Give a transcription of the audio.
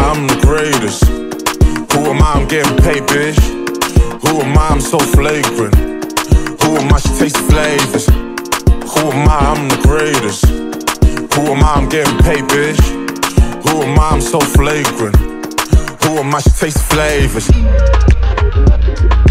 I'm the greatest. Who am I? I'm getting paid, bitch. Who am I? I'm so flagrant. Who am I? She tastes flavors. Who am I? I'm the greatest. Who am I? I'm getting paid, bitch. Who am I? I'm so flagrant. Who am I? She tastes flavors.